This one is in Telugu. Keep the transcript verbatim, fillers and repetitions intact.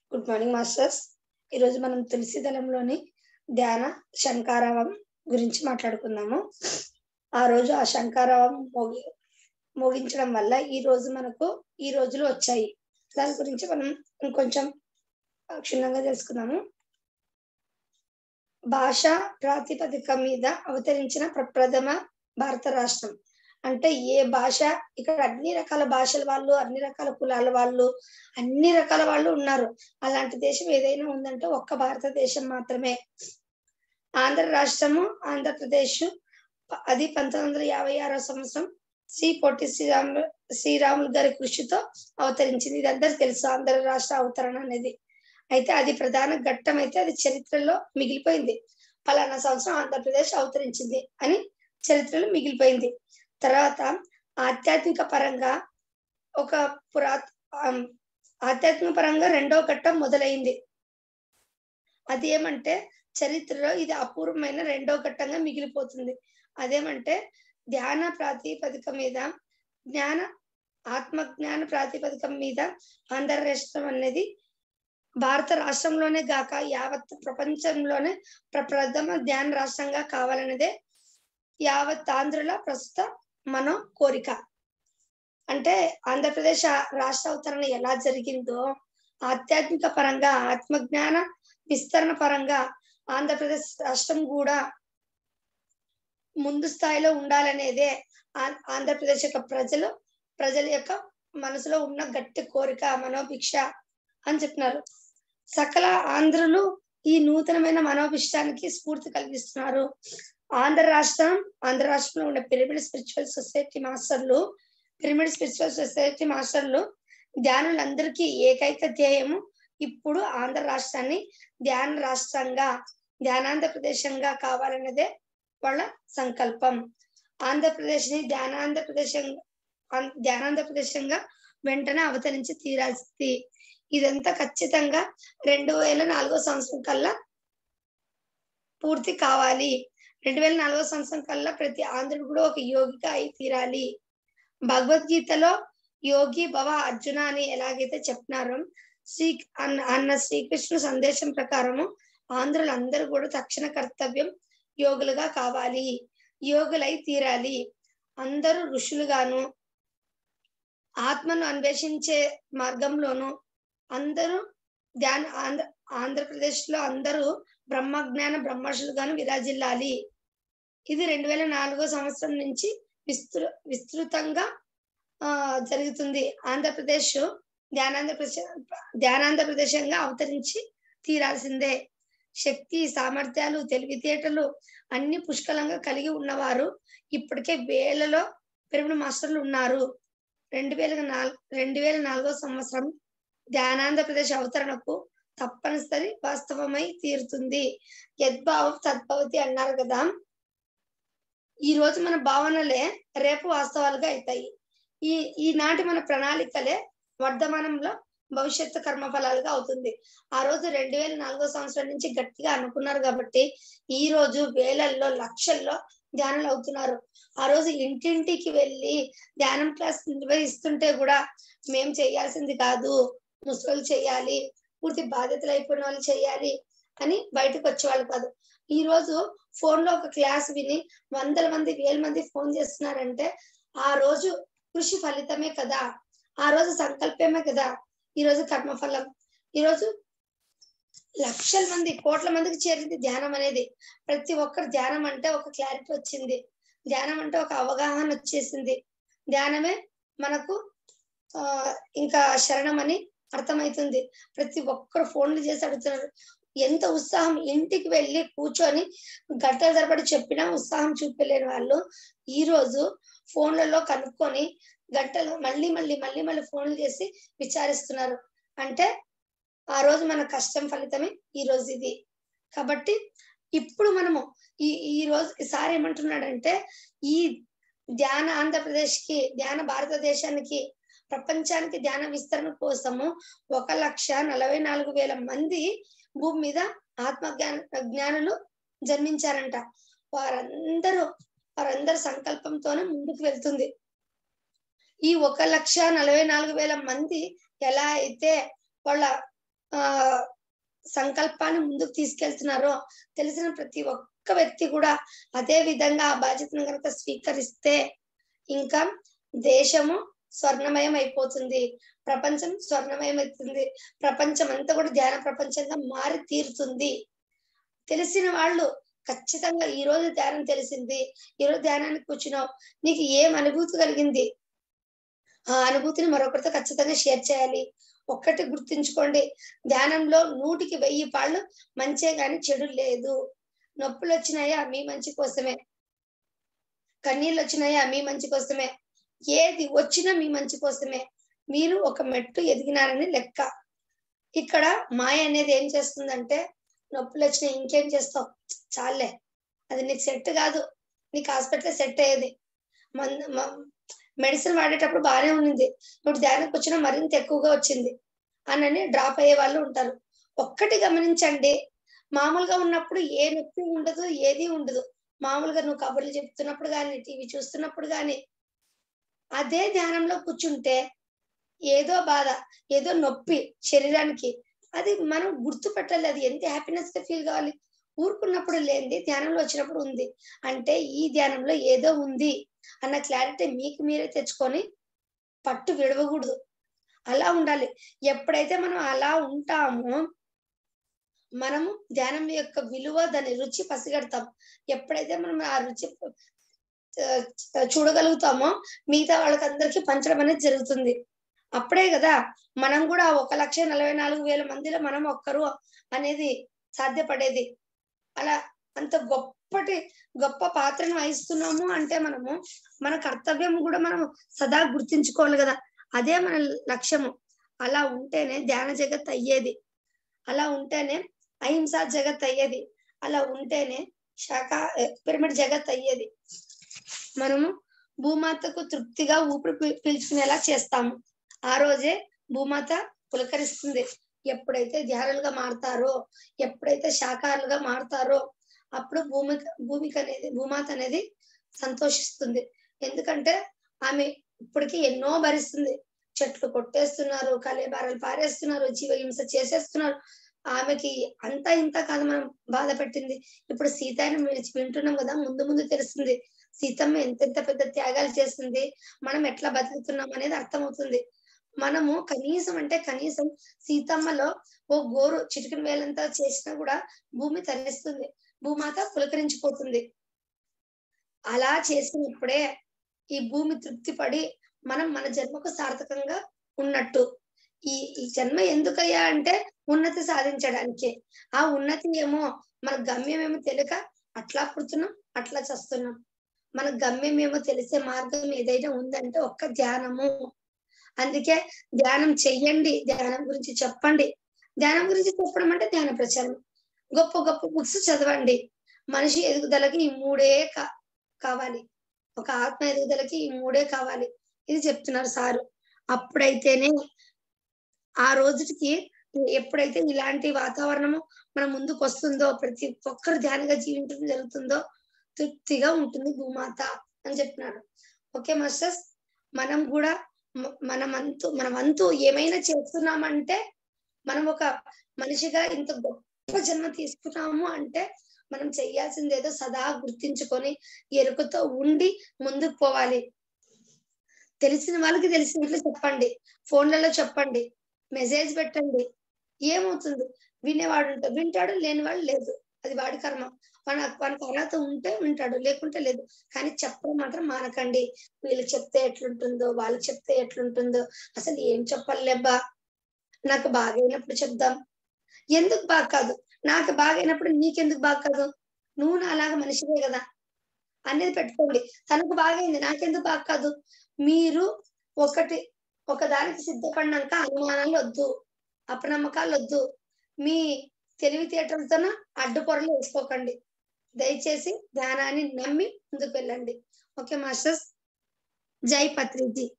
Good morning masters. ఈరోజు మనం తులసి దళంలోని ధ్యాన శంకారావం గురించి మాట్లాడుకుందాము. ఆ రోజు ఆ శంకారావం మోగి మోగించడం వల్ల ఈ రోజు మనకు ఈ రోజులు వచ్చాయి. దాని గురించి మనం ఇంకొంచెం క్షుణ్ణంగా తెలుసుకుందాము. భాష ప్రాతిపదిక మీద అవతరించిన ప్రప్రథమ భారత రాష్ట్రం. అంటే ఏ భాష, ఇక్కడ అన్ని రకాల భాషల వాళ్ళు, అన్ని రకాల కులాల వాళ్ళు, అన్ని రకాల వాళ్ళు ఉన్నారు. అలాంటి దేశం ఏదైనా ఉందంటే ఒక్క భారతదేశం మాత్రమే. ఆంధ్ర రాష్ట్రము, ఆంధ్రప్రదేశ్, అది పంతొమ్మిది వందల యాభై ఆరో సంవత్సరం శ్రీ పొట్టి శ్రీరాములు శ్రీరాములు గారి కృషితో అవతరించింది. ఇది అందరికి తెలుసు, ఆంధ్ర రాష్ట్ర అవతరణ అనేది. అయితే అది ప్రధాన ఘట్టం అయితే అది చరిత్రలో మిగిలిపోయింది. పలానా సంవత్సరం ఆంధ్రప్రదేశ్ అవతరించింది అని చరిత్రలో మిగిలిపోయింది. తర్వాత ఆధ్యాత్మిక పరంగా ఒక పురాత ఆధ్యాత్మిక పరంగా రెండో ఘట్టం మొదలైంది. అది ఏమంటే చరిత్రలో ఇది అపూర్వమైన రెండో ఘట్టంగా మిగిలిపోతుంది. అదేమంటే ధ్యాన ప్రాతిపదిక మీద, జ్ఞాన ఆత్మ జ్ఞాన ప్రాతిపదికం మీద ఆంధ్ర రాష్ట్రం అనేది భారత రాష్ట్రంలోనే గాక యావత్ ప్రపంచంలోనే ప్రప్రథమ ధ్యాన రాష్ట్రంగా కావాలనేదే యావత్ ఆంధ్రుల ప్రస్తుత మనో కోరిక. అంటే ఆంధ్రప్రదేశ్ రాష్ట్ర అవతరణ ఎలా జరిగిందో ఆధ్యాత్మిక పరంగా, ఆత్మజ్ఞాన విస్తరణ పరంగా ఆంధ్రప్రదేశ్ రాష్ట్రం కూడా ముందు స్థాయిలో ఉండాలనేదే ఆంధ్రప్రదేశ్ యొక్క ప్రజలు ప్రజల యొక్క మనసులో ఉన్న గట్టి కోరిక, మనోభిక్ష అని చెప్తున్నారు. సకల ఆంధ్రులు ఈ నూతనమైన మనోభిష్టానికి స్ఫూర్తి కలిగిస్తున్నారు. ఆంధ్ర రాష్ట్రం ఆంధ్ర రాష్ట్రంలో ఉన్న పిరమిడ్ స్పిరిచువల్ సొసైటీ మాస్టర్లు పిరమిడ్ స్పిరిచువల్ సొసైటీ మాస్టర్లు ధ్యానులందరికీ ఏకైక ధ్యేయము ఇప్పుడు ఆంధ్ర రాష్ట్రాన్ని ధ్యాన రాష్ట్రంగా, ధ్యానాంధ్రప్రదేశంగా కావాలన్నదే వాళ్ళ సంకల్పం. ఆంధ్రప్రదేశ్ ని ధ్యానాంధ్రప్రదేశం ధ్యానాంధ్రప్రదేశంగా వెంటనే అవతరించి తీరాల్సింది. ఇదంతా ఖచ్చితంగా రెండు వేల నాలుగో సంవత్సరం కల్లా పూర్తి కావాలి. రెండు వేల నాలుగో సంవత్సరం కల్లా ప్రతి ఆంధ్రుడు కూడా ఒక యోగిగా అయి తీరాలి. భగవద్గీతలో యోగి భవ అర్జున అని ఎలాగైతే చెప్తున్నారో, శ్రీ అన్న అన్న శ్రీకృష్ణుడు సందేశం ప్రకారము ఆంధ్రులందరూ కూడా తక్షణ కర్తవ్యం యోగులుగా కావాలి, యోగులై తీరాలి. అందరూ ఋషులుగాను, ఆత్మను అన్వేషించే మార్గంలోను అందరూ ధ్యాన ఆంధ్ర ఆంధ్రప్రదేశ్ లో అందరూ బ్రహ్మజ్ఞాన బ్రహ్మర్షులుగాను విరాజిల్లాలి. ఇది రెండు వేల నాలుగో సంవత్సరం నుంచి విస్తృ విస్తృతంగా ఆ జరుగుతుంది. ఆంధ్రప్రదేశ్ ధ్యానాంధ్రప్రదేశ్ ధ్యానాంధ్రప్రదేశంగా అవతరించి తీరాల్సిందే. శక్తి, సామర్థ్యాలు, తెలివితేటలు అన్ని పుష్కలంగా కలిగి ఉన్నవారు ఇప్పటికే వేలలో పిరమిడ్ మాస్టర్లు ఉన్నారు. రెండు వేల నాలుగు రెండు వేల నాలుగో సంవత్సరం ధ్యానాంధ్రప్రదేశ్ అవతరణకు తప్పనిసరి వాస్తవమై తీరుతుంది. యద్భావం తద్భవతి అన్నారు కదా. ఈ రోజు మన భావనలే రేపు వాస్తవాలుగా అవుతాయి. ఈ ఈనాటి మన ప్రణాళికలే వర్ధమానంలో భవిష్యత్తు కర్మఫలాలుగా అవుతుంది. ఆ రోజు రెండు వేల నాలుగో సంవత్సరం నుంచి గట్టిగా అనుకున్నారు కాబట్టి ఈ రోజు వేలల్లో లక్షల్లో ధ్యానాలు అవుతున్నారు. ఆ రోజు ఇంటింటికి వెళ్ళి ధ్యానం క్లాస్ నిర్వహిస్తుంటే కూడా మేం చేయాల్సింది కాదు, ముసలు చేయాలి, పూర్తి బాధ్యతలు అయిపోయిన వాళ్ళు చేయాలి అని బయటకు వచ్చేవాళ్ళు కాదు. ఈ రోజు ఫోన్ లో ఒక క్లాస్ విని వందల మంది వేల మంది ఫోన్ చేస్తున్నారంటే ఆ రోజు కృషి ఫలితమే కదా, ఆ రోజు సంకల్పమే కదా ఈ రోజు కర్మఫలం. ఈ రోజు లక్షల మంది కోట్ల మందికి చేరింది ధ్యానం అనేది. ప్రతి ఒక్కరు ధ్యానం అంటే ఒక క్లారిటీ వచ్చింది, ధ్యానం అంటే ఒక అవగాహన వచ్చేసింది. ధ్యానమే మనకు ఆ ఇంకా శరణం అని అర్థమవుతుంది. ప్రతి ఒక్కరు ఫోన్లు చేసి అడుగుతున్నారు. ఎంత ఉత్సాహం, ఇంటికి వెళ్ళి కూర్చొని గంటల తరబడి చెప్పినా ఉత్సాహం చూపలేని వాళ్ళు ఈ రోజు ఫోన్లలో కనుక్కొని గంటలు మళ్ళీ మళ్ళీ మళ్ళీ మళ్ళీ ఫోన్లు చేసి విచారిస్తున్నారు. అంటే ఆ రోజు మన కష్టం ఫలితమే ఈ రోజు ఇది. కాబట్టి ఇప్పుడు మనము ఈ ఈ రోజు ఈసారి ఏమంటున్నాడంటే ఈ ధ్యాన ఆంధ్రప్రదేశ్ కి, ధ్యాన భారతదేశానికి, ప్రపంచానికి ధ్యాన విస్తరణ కోసము ఒక లక్ష నలభై నాలుగు వేల మంది భూమి మీద ఆత్మ జ్ఞాన జ్ఞానులు జన్మించారంట. వారందరూ వారందరి సంకల్పంతోనే ముందుకు వెళ్తుంది. ఈ ఒక లక్ష నలభై నాలుగు వేల మంది ఎలా అయితే వాళ్ళ ఆ సంకల్పాన్ని ముందుకు తీసుకెళ్తున్నారో తెలిసిన ప్రతి ఒక్క వ్యక్తి కూడా అదే విధంగా ఆ బాధ్యతను కనుక స్వీకరిస్తే ఇంకా దేశము స్వర్ణమయం అయిపోతుంది, ప్రపంచం స్వర్ణమయం అవుతుంది, ప్రపంచం అంతా కూడా ధ్యాన ప్రపంచంగా మారి తీరుతుంది. తెలిసిన వాళ్ళు ఖచ్చితంగా ఈ రోజు ధ్యానం తెలిసింది, ఈ రోజు ధ్యానానికి కూర్చున్నావు, నీకు ఏం అనుభూతి కలిగింది, ఆ అనుభూతిని మరొకరితో ఖచ్చితంగా షేర్ చేయాలి. ఒక్కటి గుర్తుంచుకోండి, ధ్యానంలో నూటికి వెయ్యి పాళ్ళు మంచే గాని చెడు లేదు. నొప్పులు వచ్చినాయా మీ మంచి కోసమే, కన్నీళ్ళు వచ్చినాయా మీ మంచి కోసమే, ఏది వచ్చినా మీ మంచి కోసమే. మీరు ఒక మెట్టు ఎదిగినారని లెక్క. ఇక్కడ మాయ అనేది ఏం చేస్తుందంటే, నొప్పులు వచ్చినాయి ఇంకేం చేస్తావు, చాలే అది నీకు సెట్ కాదు, నీకు హాస్పిటల్ సెట్ అయ్యేది, మందు మెడిసిన్ వాడేటప్పుడు బాగానే ఉంది, ఇప్పుడు ధ్యానంకి వచ్చినా మరింత ఎక్కువగా వచ్చింది అని డ్రాప్ అయ్యే వాళ్ళు ఉంటారు. ఒక్కటి గమనించండి, మామూలుగా ఉన్నప్పుడు ఏ నొప్పి ఉండదు, ఏది ఉండదు. మామూలుగా నువ్వు కబుర్లు చెప్తున్నప్పుడు గాని, టీవీ చూస్తున్నప్పుడు గాని, అదే ధ్యానంలో కూర్చుంటే ఏదో బాధ, ఏదో నొప్పి శరీరానికి, అది మనం గుర్తుపట్టాలి. అది ఎంత హ్యాపీనెస్ గా ఫీల్ కావాలి. ఊరుకున్నప్పుడు లేనిది ధ్యానంలో వచ్చినప్పుడు ఉంది అంటే ఈ ధ్యానంలో ఏదో ఉంది అన్న క్లారిటీ మీకు మీరే తెచ్చుకొని పట్టు విడవకూడదు. అలా ఉండాలి. ఎప్పుడైతే మనం అలా ఉంటామో మనము ధ్యానం యొక్క విలువ, దాని రుచి పసిగడతాం. ఎప్పుడైతే మనం ఆ రుచి చూడగలుగుతామో మిగతా వాళ్ళకందరికీ పంచడం అనేది జరుగుతుంది. అప్పుడే కదా మనం కూడా ఒక లక్ష నలభై నాలుగు వేల మందిలో మనం ఒక్కరు అనేది సాధ్యపడేది. అలా అంత గొప్పటి గొప్ప పాత్రను వహిస్తున్నాము అంటే మనము మన కర్తవ్యం కూడా మనం సదా గుర్తించుకోవాలి కదా, అదే మన లక్ష్యము. అలా ఉంటేనే ధ్యాన జగత్ అయ్యేది, అలా ఉంటేనే అహింసా జగత్ అయ్యేది, అలా ఉంటేనే శాఖా పిరమిడ్ జగత్ అయ్యేది. మనము భూమాతకు తృప్తిగా ఊపిరి పీల్చుకునేలా చేస్తాము. ఆ రోజే భూమాత పులకరిస్తుంది. ఎప్పుడైతే ధ్యానులుగా మారుతారో, ఎప్పుడైతే శాఖాహారులుగా మారుతారో అప్పుడు భూమి భూమికి అనేది భూమాత అనేది సంతోషిస్తుంది. ఎందుకంటే ఆమె ఇప్పటికీ ఎన్నో భరిస్తుంది. చెట్లు కొట్టేస్తున్నారు, కలేబారాలు పారేస్తున్నారు, జీవహింస చేసేస్తున్నారు. ఆమెకి అంతా ఇంత కాదు మనం బాధ పెట్టింది. ఇప్పుడు సీతని వింటున్నాం కదా, ముందు ముందు తెలుస్తుంది సీతమ్మ ఎంతెంత పెద్ద త్యాగాలు చేస్తుంది, మనం ఎట్లా బతుకుతున్నాం అనేది అర్థమవుతుంది. మనము కనీసం అంటే కనీసం సీతమ్మలో ఓ గోరు చిటికిన వేలంతా చేసినా కూడా భూమి తరలిస్తుంది, భూమాత పులకరించిపోతుంది. అలా చేసినప్పుడే ఈ భూమి తృప్తి పడి మనం మన జన్మకు సార్థకంగా ఉన్నట్టు. ఈ ఈ జన్మ ఎందుకయ్యా అంటే ఉన్నతి సాధించడానికి. ఆ ఉన్నతి ఏమో మన గమ్యం ఏమో తెలియక అట్లా పుడుతున్నాం, అట్లా చస్తున్నాం. మన గమ్యం ఏమో తెలిసే మార్గం ఏదైనా ఉందంటే ఒక్క ధ్యానము. అందుకే ధ్యానం చెయ్యండి, ధ్యానం గురించి చెప్పండి. ధ్యానం గురించి చెప్పడం అంటే ధ్యాన ప్రచారం. గొప్ప గొప్ప బుక్స్ చదవండి. మనిషి ఎదుగుదలకి ఈ మూడే కా కావాలి. ఒక ఆత్మ ఎదుగుదలకి ఈ మూడే కావాలి. ఇది చెప్తున్నారు సారు. అప్పుడైతేనే ఆ రోజుకి ఎప్పుడైతే ఇలాంటి వాతావరణము మన ముందుకు వస్తుందో, ప్రతి ఒక్కరు ధ్యానంగా జీవించడం జరుగుతుందో తృప్తిగా ఉంటుంది భూమాత అని చెప్తున్నాడు. ఓకే మాస్టర్స్, మనం కూడా మన వంతు మన వంతు ఏమైనా చేస్తున్నామంటే, మనం ఒక మనిషిగా ఇంత గొప్ప జన్మ తీసుకున్నాము అంటే మనం చెయ్యాల్సింది ఏదో సదా గుర్తించుకొని ఎరుకతో ఉండి ముందుకు పోవాలి. తెలిసిన వాళ్ళకి తెలిసినట్లు చెప్పండి, ఫోన్లలో చెప్పండి, మెసేజ్ పెట్టండి. ఏమవుతుంది, వినేవాడు ఉంటాడు, వింటాడు, లేనివాడు లేదు, అది వాడి కర్మ. మన వానికి అర్హత ఉంటే వింటాడు, లేకుంటే లేదు. కానీ చెప్పడం మాత్రం మానకండి. వీళ్ళకి చెప్తే ఎట్లుంటుందో, వాళ్ళకి చెప్తే ఎట్లుంటుందో, అసలు ఏం చెప్పాలిలేబ్బా, నాకు బాగైనప్పుడు చెప్దాం. ఎందుకు బాగా కాదు, నాకు బాగైనప్పుడు నీకెందుకు బాగా కాదు, నువ్వు నాలాగా మనిషివే కదా అనేది పెట్టుకోండి. తనకు బాగైంది, నాకెందుకు బాగా కాదు. మీరు ఒకటి ఒకదానికి సిద్ధపడినాక అనుమానాలు వద్దు, అపనమ్మకాలు వద్దు, మీ తెలివితేటలతోన అడ్డుపొరలు వేసుకోకండి. దయచేసి ధ్యానాన్ని నమ్మి ముందుకు వెళ్ళండి. ఓకే మాస్టర్స్, జై పత్రిజీ.